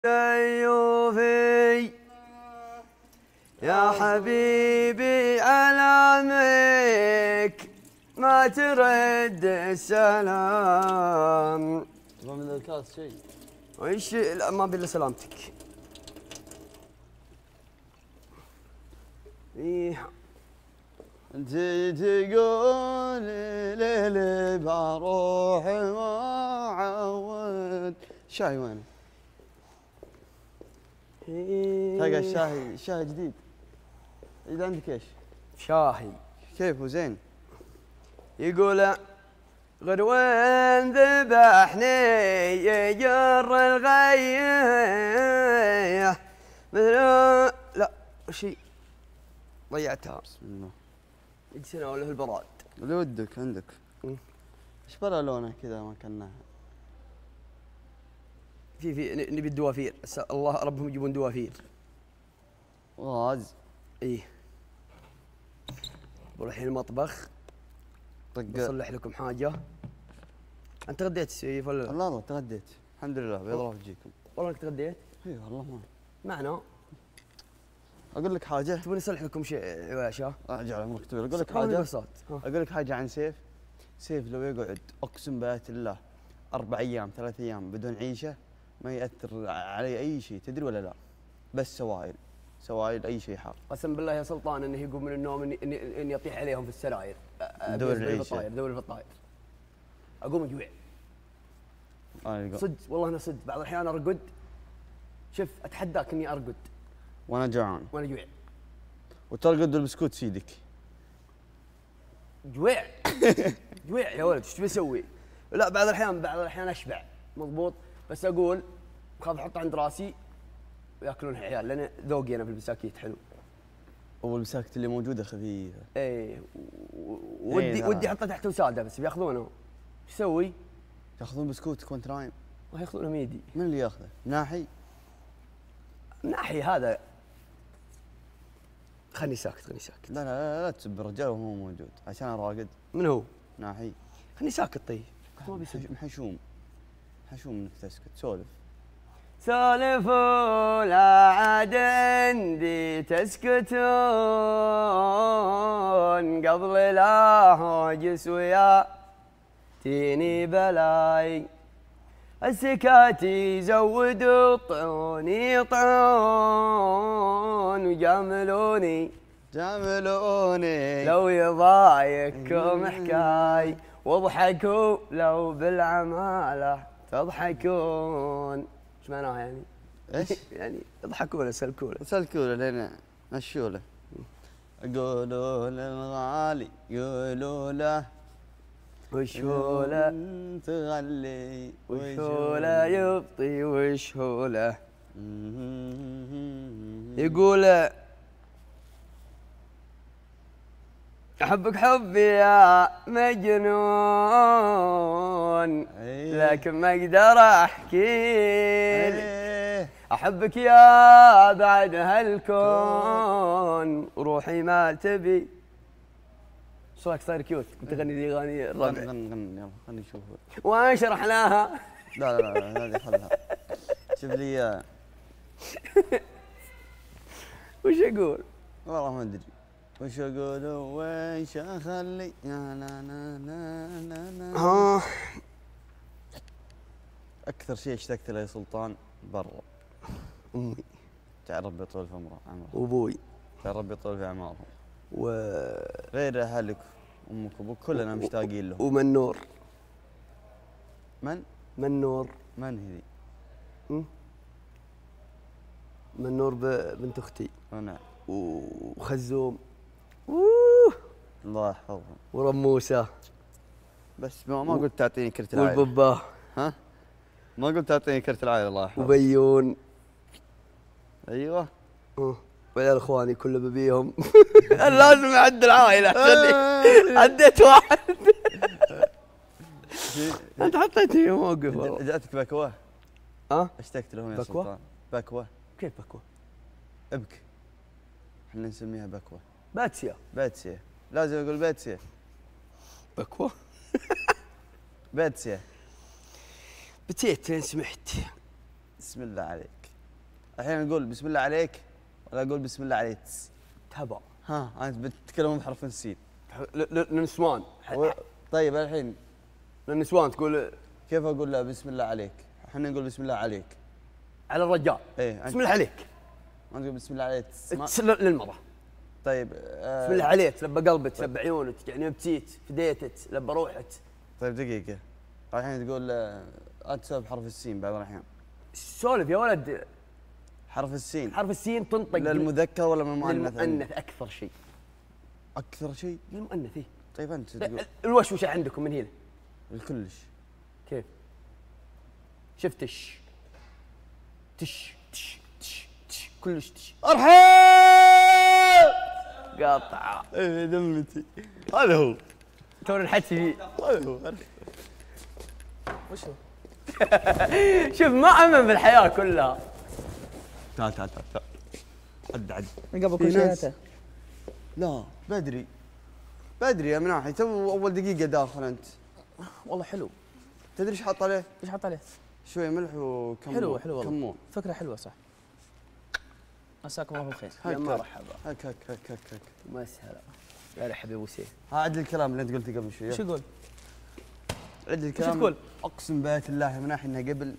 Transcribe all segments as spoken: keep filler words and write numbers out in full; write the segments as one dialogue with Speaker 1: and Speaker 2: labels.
Speaker 1: سيوفي يا حبيبي علامك ما ترد السلام.
Speaker 2: تبغى من الكاس شيء؟
Speaker 1: وش؟ لا ما بلا سلامتك. إيه
Speaker 2: انت تقول ليلي بروح ما عود. شاي وين؟ تلقى الشاي شاي جديد. اذا عندك ايش؟
Speaker 1: شاهي
Speaker 2: كيفه زين؟
Speaker 1: يقول غدوان ذبحني يجر الغيه مثل لا شيء ضيعتها.
Speaker 2: بسم الله.
Speaker 1: يجسنا ولا البراد
Speaker 2: اللي ودك عندك. ايش بلا لونه كذا ما كنا.
Speaker 1: في في نبي الدوافير. الله ربهم يجيبون دوافير.
Speaker 2: غاز.
Speaker 1: ايه والحين المطبخ.
Speaker 2: طق
Speaker 1: بصلح لكم حاجه. انت تغديت سيف ولا لا؟
Speaker 2: لا لا تغديت الحمد لله. بيض الله يجيكم.
Speaker 1: والله انك تغديت؟
Speaker 2: اي والله ما
Speaker 1: معنا.
Speaker 2: اقول لك حاجه.
Speaker 1: تبون اصلح لكم شيء عشاء؟
Speaker 2: اجعل عمرك طويل. اقول لك حاجه.
Speaker 1: بساط.
Speaker 2: اقول لك حاجه عن سيف. سيف لو يقعد اقسم بآية الله اربع ايام ثلاث ايام بدون عيشه ما ياثر علي اي شيء. تدري ولا لا؟ بس سوائل سوائل اي شيء حار.
Speaker 1: قسم بالله يا سلطان انه يقوم من النوم اني اني, إني اطيح عليهم في السراير.
Speaker 2: دور العيشه.
Speaker 1: الفطاير دور الفطاير. اقوم اجوع.
Speaker 2: آه
Speaker 1: صدق والله انا صدق بعض الاحيان ارقد. شوف اتحداك اني ارقد
Speaker 2: وانا جوعان
Speaker 1: وانا جوع.
Speaker 2: وترقد البسكوت في يدك.
Speaker 1: جوع جوع يا ولد ايش تبي اسوي؟ لا بعض الاحيان بعض الاحيان اشبع مضبوط بس اقول خاف احطه عند راسي وياكلونها عيال لان ذوقي انا في البساكيت حلو.
Speaker 2: والبساكت اللي موجوده خفيفه.
Speaker 1: ايه ودي ودي احطه تحت وساده بس بياخذونه. ايش اسوي؟
Speaker 2: ياخذون بسكوتك وانت نايم.
Speaker 1: ما ياخذونه من يدي.
Speaker 2: من اللي ياخذه؟ ناحي؟
Speaker 1: ناحي هذا. خلني ساكت خلني ساكت.
Speaker 2: لا لا لا, لا تسب الرجال وهو موجود عشان اراقد.
Speaker 1: من هو؟
Speaker 2: ناحي.
Speaker 1: خلني ساكت طيب. ما بيسجل.
Speaker 2: محشوم محشوم انك تسكت. سولف
Speaker 1: سولفوا لا عاد عندي تسكتون قبل لا هوجس ويا تيني بلاي. السكات يزودوا طعوني طعون وجاملوني
Speaker 2: جاملوني
Speaker 1: لو يضايقكم حكاي واضحكوا لو بالعمالة تضحكون. ايش معناها يعني؟
Speaker 2: ايش؟
Speaker 1: يعني اضحكوا له سلكوا له
Speaker 2: سلكوا له لين مشوا له. قولوا للغالي قولوا له
Speaker 1: وش هو له
Speaker 2: تغلي
Speaker 1: وش هو له يبطي وش هو له يقول احبك حبي يا مجنون لكن ما اقدر احكي. احبك يا بعد هالكون روحي ما تبي. ايش رايك صاير كيوت؟ كنت اغني ذي اغاني الربع.
Speaker 2: غن غن يلا خليني اشوفها.
Speaker 1: وين شرحناها؟
Speaker 2: لا لا لا هذه خلها. شوف لي اياها.
Speaker 1: وش اقول؟
Speaker 2: والله ما ادري. وش اقول وش اخلي لا لا لا لا لا لا.
Speaker 1: ها
Speaker 2: اكثر شيء اشتقت له يا سلطان برا.
Speaker 1: امي.
Speaker 2: تعال ربي يطول في عمره.
Speaker 1: وابوي.
Speaker 2: تعال ربي يطول في اعمارهم.
Speaker 1: و
Speaker 2: غير اهلك امك وابوك كلنا مشتاقين لهم.
Speaker 1: ومنور.
Speaker 2: من؟
Speaker 1: منور.
Speaker 2: من هذي؟
Speaker 1: منور بنت اختي.
Speaker 2: نعم.
Speaker 1: وخزوم. اوه
Speaker 2: الله يحفظهم.
Speaker 1: ورموسه.
Speaker 2: بس ما, ما قلت تعطيني كرت العائله.
Speaker 1: والبباه.
Speaker 2: ها؟ ما قلت تعطيني كرت العائله الله يحفظهم.
Speaker 1: وبيون.
Speaker 2: ايوه.
Speaker 1: اه وعيال اخواني كله ببيهم. لازم اعد العائله عديت واحد. انت حطيتني موقف والله.
Speaker 2: جاتك بكوه؟
Speaker 1: ها؟
Speaker 2: اشتقت لهم يا
Speaker 1: بكوة؟
Speaker 2: سلطان. بكوه.
Speaker 1: كيف بكوه؟
Speaker 2: ابك. احنا نسميها بكوه.
Speaker 1: باتسيا.
Speaker 2: باتسيا. لازم اقول باتسيا.
Speaker 1: بكوه؟
Speaker 2: باتسيا.
Speaker 1: بتيت لين سمحت.
Speaker 2: بسم الله عليك. الحين اقول بسم الله عليك ولا اقول بسم الله عليك؟
Speaker 1: تبا.
Speaker 2: ها انت بتتكلمون بحرف السين.
Speaker 1: للنسوان.
Speaker 2: طيب الحين
Speaker 1: للنسوان تقول
Speaker 2: كيف اقول له بسم الله عليك؟ احنا نقول بسم الله عليك.
Speaker 1: على الرجال.
Speaker 2: ايه
Speaker 1: بسم الله عليك.
Speaker 2: ما تقول بسم الله عليك.
Speaker 1: للمرأة.
Speaker 2: طيب آه
Speaker 1: بسم الله عليك، لبى قلبك، لبى عيونك، يعني بتيت فديتك، لبى روحك.
Speaker 2: طيب دقيقة، الحين تقول آه انت تسولف بحرف السين بعض الاحيان.
Speaker 1: سولف يا ولد.
Speaker 2: حرف السين.
Speaker 1: حرف السين تنطق
Speaker 2: للمذكر ولا من المؤنث؟
Speaker 1: للمؤنث اكثر شيء.
Speaker 2: اكثر شيء؟
Speaker 1: للمؤنث اي.
Speaker 2: طيب انت تقول
Speaker 1: الوشوشه عندكم من هنا.
Speaker 2: الكلش.
Speaker 1: كيف؟ شفتش تش تش تش تش كلش تش.
Speaker 2: ارحب
Speaker 1: قاطعه.
Speaker 2: ايه دمتي هذا هو
Speaker 1: توني نحكي فيه.
Speaker 2: هذا هو
Speaker 1: وش هو؟ شوف ما امن بالحياه كلها.
Speaker 2: تعال تعال تعال عد عد
Speaker 3: من قبل كل شيء.
Speaker 2: لا بدري بدري يا مناحي، تو اول دقيقة داخل انت.
Speaker 3: والله حلو.
Speaker 2: تدري ايش حط عليه؟
Speaker 3: ايش حط عليه؟
Speaker 2: شوية ملح وكمون.
Speaker 3: حلو حلو والله.
Speaker 2: كمون.
Speaker 3: فكرة حلوة صح. مساكم الله بالخير.
Speaker 1: يا مرحبا.
Speaker 2: هك هك هك هك هك.
Speaker 1: مسهلا. يا رحب يا ابو سيف.
Speaker 2: ها عد الكلام اللي انت قلته قبل شوي.
Speaker 3: شو يقول؟
Speaker 2: عد الكلام.
Speaker 3: شو تقول؟
Speaker 2: اقسم بآية الله يا مناحي انها قبل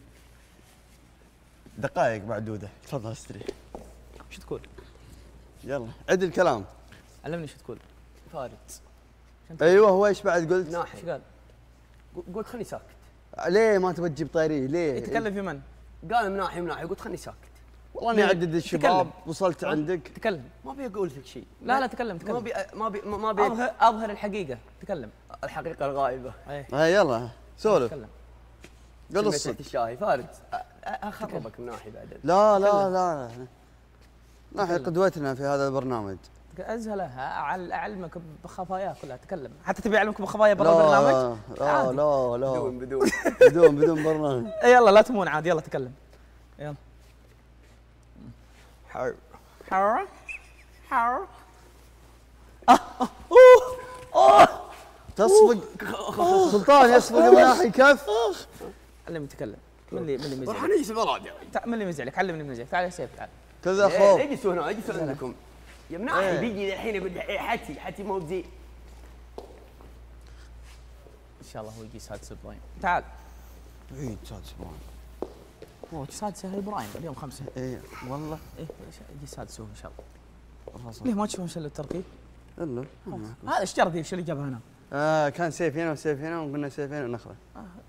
Speaker 2: دقائق معدودة. تفضل استريح.
Speaker 3: شو تقول؟
Speaker 2: يلا عد الكلام.
Speaker 3: علمني شو تقول.
Speaker 1: فارد.
Speaker 2: ايوه هو ايش بعد قلت؟
Speaker 1: ناحي.
Speaker 3: شو قال؟
Speaker 1: قلت خلني ساكت.
Speaker 2: ليه ما تبي تجيب طاريه ليه؟
Speaker 3: يتكلم في من؟
Speaker 1: قال من ناحيه من ناحيه، قلت خلني ساكت.
Speaker 2: والله اني اعدد الشباب.
Speaker 3: تكلم.
Speaker 2: وصلت عندك.
Speaker 3: تكلم.
Speaker 1: ما ابي اقول لك شيء.
Speaker 3: لا لا تكلم تكلم.
Speaker 1: ما ابي ما ابي ما ابي
Speaker 3: اظهر اظهر الحقيقة. تكلم.
Speaker 1: الحقيقه الغائبه.
Speaker 3: ايه
Speaker 2: ها يلا سولف.
Speaker 3: تكلم.
Speaker 2: قل
Speaker 1: سميت
Speaker 2: الصدق.
Speaker 1: الشاهي فارد. اخربك من ناحيه بعدين.
Speaker 2: لا لا لا لا ناحية قدوتنا في هذا البرنامج.
Speaker 3: ازهلها اعلمك بخفاياه كلها. تكلم. حتى تبي اعلمك بخفايا برا
Speaker 2: لا
Speaker 3: البرنامج؟
Speaker 2: لا
Speaker 3: عادي.
Speaker 2: لا لا
Speaker 1: بدون بدون.
Speaker 2: بدون بدون برنامج.
Speaker 3: إيه يلا لا تمون عاد. يلا تكلم. يلا.
Speaker 1: حر.
Speaker 3: حر حر.
Speaker 2: تصفق سلطان يصفق مناحي كف.
Speaker 3: علمني تكلم. من اللي من اللي
Speaker 1: راح
Speaker 3: مزعلك؟
Speaker 1: نجلس براجع.
Speaker 3: تع- من اللي مزعلك؟ علمني من اللي مزعلك. تعال يا سيف تعال.
Speaker 2: كذا خوف.
Speaker 1: اجلسوا هنا اجلسوا عندكم. يا مناحي
Speaker 2: إيه.
Speaker 1: بيجي الحين يقول لي حتي حتي مو بزين.
Speaker 3: ان شاء الله هو يجي سادس ابراهيم. تعال.
Speaker 2: عيد سادس ابراهيم.
Speaker 3: هو سادس ابراهيم اليوم خمسة.
Speaker 2: ايه والله.
Speaker 3: ايه يجي سادس هو ان شاء الله.
Speaker 2: والله صح.
Speaker 3: ليه ما تشوفون شل الترتيب؟
Speaker 2: الا
Speaker 3: هذا ايش جرى ذي؟ وش اللي جابها هنا؟
Speaker 2: آه كان سيف هنا وسيف هنا وقلنا سيف هنا ونخله.
Speaker 3: آه